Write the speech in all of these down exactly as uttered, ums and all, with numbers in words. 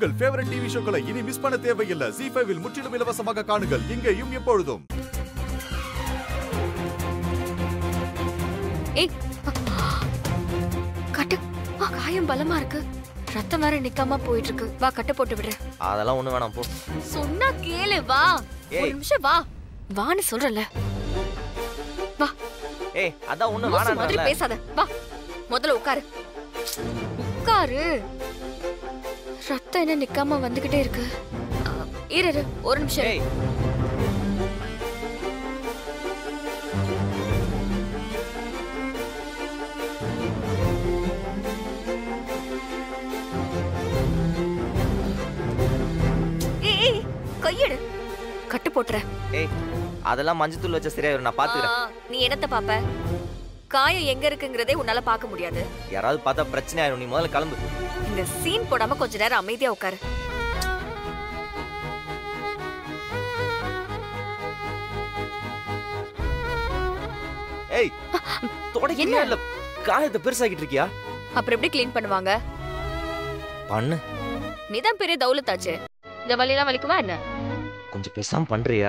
உங்கள் favourite TV ஷோக்களை இனி miss பண்ண தேவையில்லை. ஜீ ஃபைவ் இல் முற்றிலும் இலவசமாக காணுங்கள். இங்கேயும் எப்பொழுதும். ஏய், கட்டு. காயம் பலமா இருக்கு. ரத்தம் வேற நிக்காம போயிட்டு இருக்கு. வா, கட்ட போட்டு விடுறேன். அதெல்லாம் ஒண்ணு வேணாம், போ. சொன்னா கேளு, வா. ஒரு நிமிஷம் வா. வான்னு சொல்றல. வா. ஏய், அதான் ஒண்ணு வேணாம். மாதிரி பேசாத. வா. முதல்ல உட்காரு. உட்காரு. ரத்தம் என்ன நிக்காம வந்துகிட்டே இருக்கு. இரு இரு ஒரு நிமிஷம். ஏய், ஏய், கையெடு. கட்டு போட்டுற. ஏய், அதெல்லாம் மஞ்சத்தூள் வச்ச சரியா நான் பாத்துக்கிறேன். நீ என்னத்த பாப்ப? காயம் எங்க இருக்குங்கறதே உன்னால பார்க்க முடியாது. யாராவது பார்த்தா பிரச்சனை ஆயிடும். நீ முதல்ல கிளம்பு. இந்த சீன் போடாம கொஞ்ச நேரம் அமைதியா உட்காரு. ஏய், தொடக்கிறியா இல்ல காயத்தை பெருசாக்கிட்டு இருக்கியா? அப்புறம் எப்படி க்ளீன் பண்ணுவாங்க? பண்ணு. நீதான் பெரிய தௌலத்தாச்சு. இந்த வலியெல்லாம் வலிக்குமா என்ன? கொஞ்சம் பேசாம பண்றியா?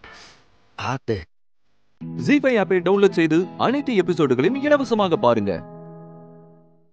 ஜீ ஃபைவ் ஆப்பை டவுன்லோட் செய்து அனைத்து எபிசோடுகளையும் இலவசமாக பாருங்க.